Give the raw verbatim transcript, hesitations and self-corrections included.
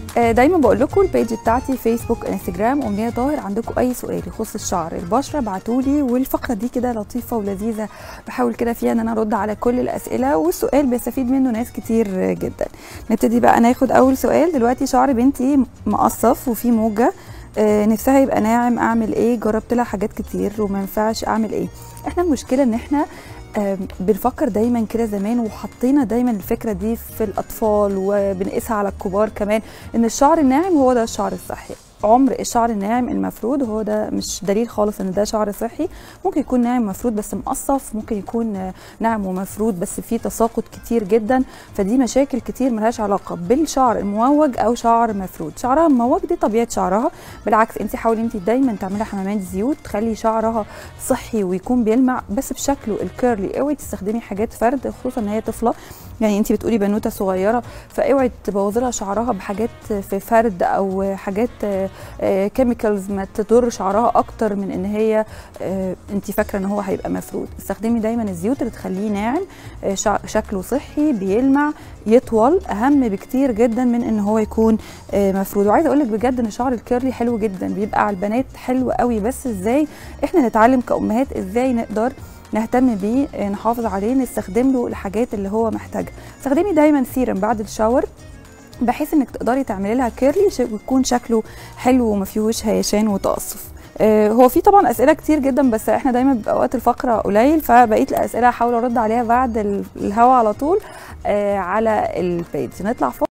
آه، دايما بقول لكم البيج بتاعتي فيسبوك انستجرام امنيه طاهر، عندكم اي سؤال يخص الشعر البشره ابعتولي، والفقره دي كده لطيفه ولذيذه بحاول كده فيها ان انا ارد على كل الاسئله، والسؤال بيستفيد منه ناس كتير جدا. نبتدي بقى ناخد اول سؤال. دلوقتي شعر بنتي مقصف وفي موجه، آه، نفسها يبقى ناعم، اعمل ايه؟ جربت لها حاجات كتير وما ينفعش، اعمل ايه؟ احنا المشكله ان احنا بنفكر دايما كده زمان، وحطينا دايما الفكره دي في الاطفال وبنقيسها على الكبار كمان، ان الشعر الناعم هو ده الشعر الصحي. عمر الشعر الناعم المفروض هو ده مش دليل خالص ان ده شعر صحي. ممكن يكون ناعم مفروض بس مقصف، ممكن يكون ناعم ومفروض بس فيه تساقط كتير جدا، فدي مشاكل كتير ملهاش علاقه بالشعر المموج او شعر مفروض. شعرها مموج دي طبيعه شعرها، بالعكس انت حاولي انت دايما تعملي حمامات زيوت تخلي شعرها صحي ويكون بيلمع بس بشكله الكيرلي. اوعي تستخدمي حاجات فرد، خصوصا ان هي طفله، يعني انت بتقولي بنوته صغيره، فاوعي تبوظي لها شعرها بحاجات في فرد او حاجات كيميكالز ما تضر شعرها اكتر من ان هي انت فاكره ان هو هيبقى مفروض. استخدمي دايما الزيوت اللي تخليه ناعم، شكله صحي بيلمع يطول، اهم بكتير جدا من ان هو يكون مفروض. وعايزه اقول لك بجد ان الشعر الكيرلي حلو جدا، بيبقى على البنات حلو قوي، بس ازاي احنا نتعلم كأمهات ازاي نقدر نهتم بيه، نحافظ عليه، نستخدم له الحاجات اللي هو محتاجها. استخدمي دايما سيرم بعد الشاور بحيث انك تقدري تعملي لها كيرلي ويكون شكله حلو وما فيهوش هيشان وتقصف. آه هو في طبعا اسئله كتير جدا، بس احنا دايما بيبقى وقت الفقره قليل، فبقيه الاسئله هحاول ارد عليها بعد الهوا على طول آه على البيج. نطلع فوق.